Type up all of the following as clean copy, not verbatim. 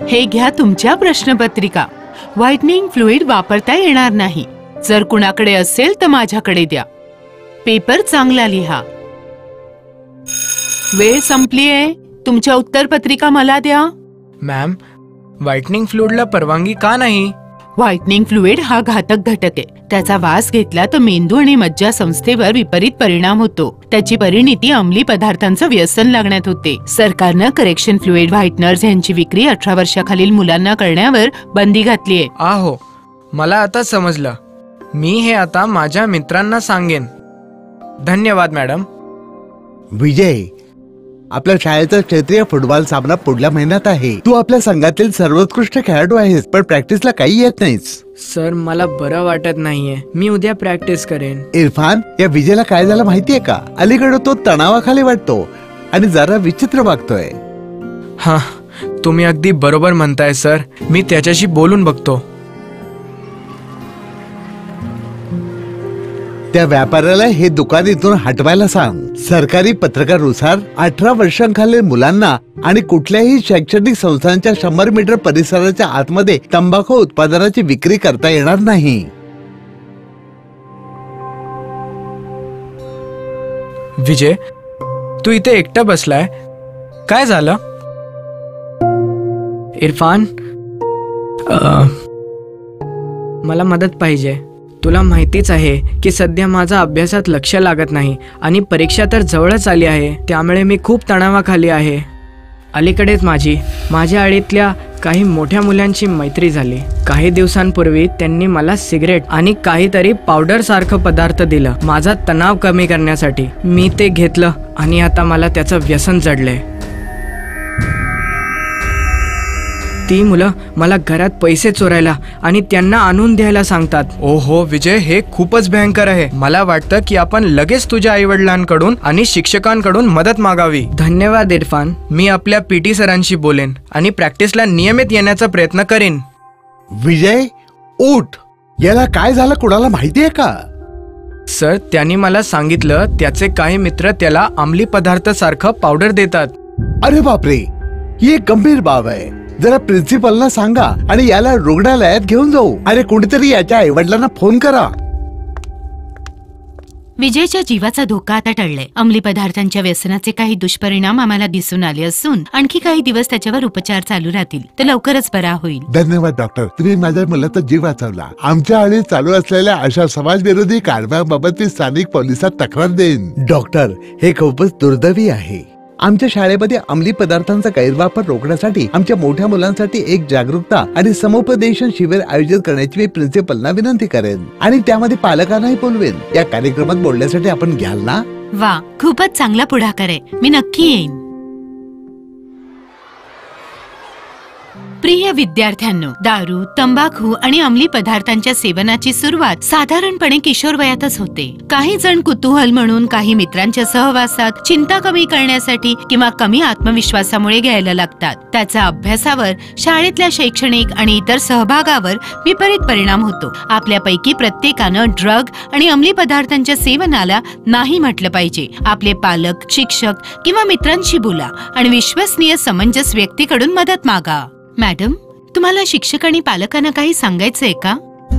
हे घ्या तुमच्या प्रश्नपत्रिका. व्हाइटनिंग फ्लुइड वापरता येणार नाही. जर कुणाकडे असेल तर माझ्याकडे द्या. पेपर चांगला लिहा. वेळ संपलीये. तुमच्या उत्तरपत्रिका मला द्या. मॅम, व्हाइटनिंग फ्लुइडला परवानगी का नाही? व्हाइटनिंग फ्लुइड हा घातक घटक आहे. त्याचा वास घेतला तर मेंदू आणि मज्जा संस्थेवर विपरीत परिणाम होतो. त्याची परिणिती अंमली पदार्थांचं व्यसन लागण्यात होते. सरकारनं करेक्शन फ्लुइड व्हाइटनर्स यांची विक्री 18 वर्षाखालील मुलांना करण्यावर बंदी घातली आहे. आहो, मला आता समजलं. मी हे आता माझ्या मित्रांना सांगेन. धन्यवाद मॅडम. विजय, आपल्या शाळेचा क्षेत्रीय फुटबॉल सामना पुढल्या महिन्यात आहे. तू आपल्या संघातील सर्वोत्कृष्ट खेळाडू आहेस, पण प्रॅक्टिसला काही येत नाहीस. सर, मला बरं वाटत नाहीये. मी उद्या प्रॅक्टिस करेन. इरफान, या विजयला काय झालं माहितीये का? अलीकडे तो तणावाखाली वाटतो आणि जरा विचित्र वागतोय. हा, तुम्ही अगदी बरोबर म्हणताय सर. मी त्याच्याशी बोलून बघतो. त्या व्यापाऱ्याला हे दुकान इथून हटवायला सांग. सरकारी पत्रकानुसार 18 वर्षांखालील मुलांना आणि कुठल्याही शैक्षणिक संस्थांच्या 100 मीटर परिसराच्या आतमध्ये तंबाखू उत्पादनाची विक्री करता येणार नाही. विजय, तू इथे एकटा बसलाय, काय झालं? इरफान, मला मदत पाहिजे. तुला माहितीच आहे की सध्या माझा अभ्यासात लक्ष लागत नाही आणि परीक्षा तर जवळच आली आहे. त्यामुळे मी खूप तणावाखाली आहे. अलीकडेच माझ्या आळीतल्या काही मोठ्या मुलांची मैत्री झाली. काही दिवसांपूर्वी त्यांनी मला सिगरेट आणि काहीतरी पावडर सारखं पदार्थ दिलं माझा तणाव कमी करण्यासाठी. मी ते घेतलं आणि आता मला त्याचं व्यसन जडलंय. ती मुलं मला घरात पैसे चोरायला आणि त्यांना आणून द्यायला सांगतात. ओहो विजय, हे खूपच भयंकर आहे. मला वाटतं की आपण लगेच तुझ्या आईवडिलांकडून आणि शिक्षकांकडून मदत मागावी. धन्यवाद इरफान. मी आपल्या पीटी सरांशी बोलेन आणि प्रॅक्टिसला नियमित येण्याचा प्रयत्न करेन. विजय, उठ. याला काय झालं, कुणाला माहितीये का? सर, त्यांनी मला सांगितलं त्याचे काही मित्र त्याला अंमली पदार्थ सारखं पावडर देतात. अरे बापरे, ही एक गंभीर बाब आहे. जरा प्रिन्सिपलला सांगा आणि याला रुग्णालयात घेऊन जाऊ. अरे कोणीतरी याच्या आईवडिलांना फोन करा. विजयच्या जीवाचा धोका आता टळलाय. अंमली पदार्थांच्या व्यसनाचे काही दुष्परिणाम आम्हाला दिसून आले असून आणखी काही दिवस त्याच्यावर उपचार चालू राहतील. तो लवकरच बरा होईल. धन्यवाद डॉक्टर, तुम्ही माझ्या मुलाचा जीव वाचवला. आमच्या आळीत चालू असलेल्या अशा समाजविरोधी कारवायांबाबत मी स्थानिक पोलिसात तक्रार देईन. डॉक्टर, हे खूपच दुर्दैवी आहे. आमच्या शाळेमध्ये अंमली पदार्थांचा गैरवापर रोखण्यासाठी आमच्या मोठ्या मुलांसाठी एक जागरूकता आणि समुपदेशन शिबिर आयोजित करण्याची मी प्रिन्सिपलना विनंती करेन आणि त्यामध्ये पालकांनाही बोलवेन. या कार्यक्रमात बोलण्यासाठी आपण घ्याल ना? वा, खूपच चांगला पुढाकार आहे. मी नक्की येईन. प्रिय विद्यार्थ्यांनो, दारू, तंबाखू आणि अंमली पदार्थांच्या सेवनाची सुरुवात साधारणपणे किशोर वयातच होते. काही जण कुतूहल म्हणून, काही मित्रांच्या सहवासात, चिंता कमी करण्यासाठी किंवा कमी आत्मविश्वासामुळे घ्यायला लागतात. त्याचा अभ्यासावर, शाळेतल्या शैक्षणिक आणि इतर सहभागावर विपरीत परिणाम होतो. आपल्यापैकी प्रत्येकानं ड्रग आणि अंमली पदार्थांच्या सेवनाला नाही म्हटलं पाहिजे. आपले पालक, शिक्षक किंवा मित्रांशी बोला आणि विश्वसनीय समंजस व्यक्तीकडून मदत मागा. मॅडम, तुम्हाला शिक्षक आणि पालकांना काही सांगायचंय का?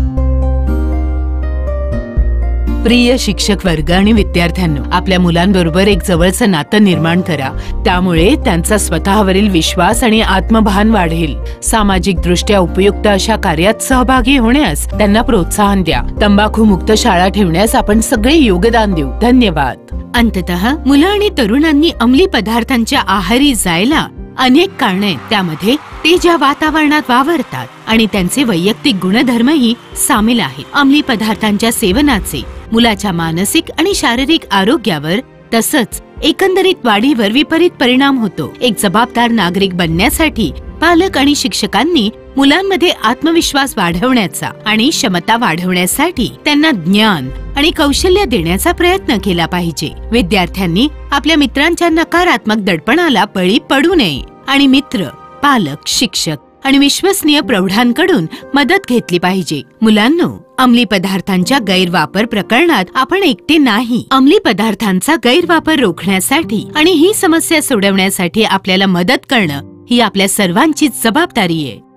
प्रिय शिक्षक वर्ग आणि विद्यार्थ्यांनो, आपल्या मुलांबरोबर एक जवळचं नातं निर्माण करा. त्यामुळे त्यांचा स्वतःवरील विश्वास आणि आत्मभान वाढेल. सामाजिक दृष्ट्या उपयुक्त अशा कार्यात सहभागी होण्यास त्यांना प्रोत्साहन द्या. तंबाखू मुक्त शाळा ठेवण्यास आपण सगळे योगदान देऊ. धन्यवाद. अंततः मुलं आणि तरुणांनी अंमली पदार्थांच्या आहारी जायला अनेक कारणे आहेत. त्यामध्ये ते ज्या वातावरणात वावरतात आणि त्यांचे वैयक्तिक गुणधर्मही सामील आहेत. अंमली पदार्थांच्या सेवनाचे मुलाच्या मानसिक आणि शारीरिक आरोग्यावर तसंच एकंदरीत वाढीवर विपरीत परिणाम होतो. एक जबाबदार नागरिक बनण्यासाठी पालक आणि शिक्षकांनी मुलांमध्ये आत्मविश्वास वाढवण्याचा आणि क्षमता वाढवण्यासाठी त्यांना ज्ञान आणि कौशल्य देण्याचा प्रयत्न केला पाहिजे. विद्यार्थ्यांनी आपल्या मित्रांच्या नकारात्मक दडपणाला बळी पडू नये आणि मित्र, पालक, शिक्षक आणि विश्वसनीय प्रौढांकडून मदत घेतली पाहिजे. मुलांनो, अंमली पदार्थांच्या गैरवापर प्रकरणात आपण एकटे नाही. अंमली पदार्थांचा गैरवापर रोखण्यासाठी आणि ही समस्या सोडवण्यासाठी आपल्याला मदत करणं ही आपल्या सर्वांचीच जबाबदारी आहे.